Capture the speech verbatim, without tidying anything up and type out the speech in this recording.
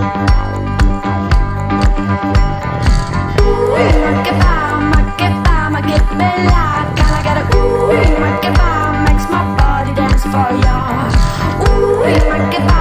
Makes my body dance for ya. Ooh, make it